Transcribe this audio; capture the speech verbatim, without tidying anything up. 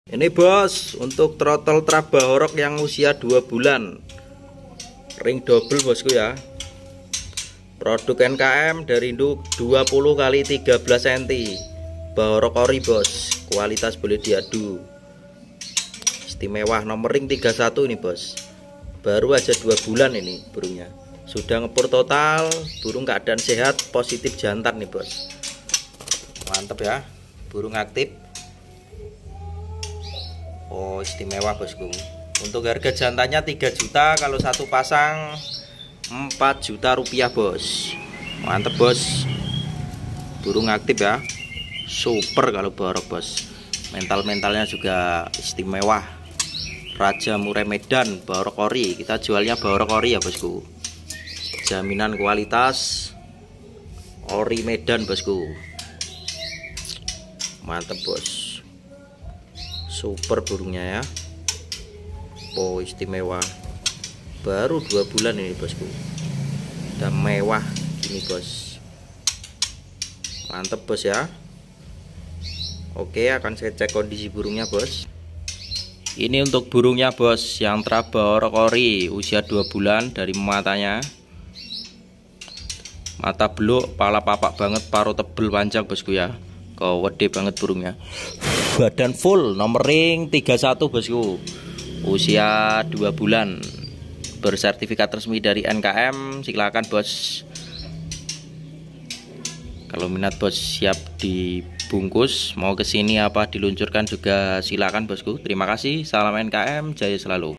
Ini bos, untuk trotol Trabahorok yang usia dua bulan, ring double bosku ya. Produk N K M dari induk dua puluh kali tiga belas sentimeter. Bahorok ori bos, kualitas boleh diadu. Istimewa, nomor ring tiga puluh satu ini bos. Baru aja dua bulan ini burungnya. Sudah ngepur total, burung keadaan sehat, positif jantan nih bos. Mantap ya, burung aktif. Oh, istimewa bosku. Untuk harga jantannya tiga juta, kalau satu pasang empat juta rupiah bos. Mantep bos, burung aktif ya, super kalau Bahorok bos. Mental-mentalnya juga istimewa. Raja Murai Medan, Bahorok ori. Kita jualnya Bahorok ori ya bosku. Jaminan kualitas ori Medan bosku. Mantep bos, super burungnya ya. Oh, istimewa. Baru dua bulan ini bosku, udah mewah gini bos. Mantep bos ya. Oke, akan saya cek kondisi burungnya bos. Ini untuk burungnya bos, yang Trabahorok ori, usia dua bulan. Dari matanya, mata beluk, pala papak banget, paruh tebel panjang bosku ya. Kau gede banget burungnya. Badan full, nomor ring tiga puluh satu bosku. Usia dua bulan. Bersertifikat resmi dari N K M. Silakan bos. Kalau minat bos siap dibungkus, mau kesini apa diluncurkan juga silakan bosku. Terima kasih. Salam N K M, jaya selalu.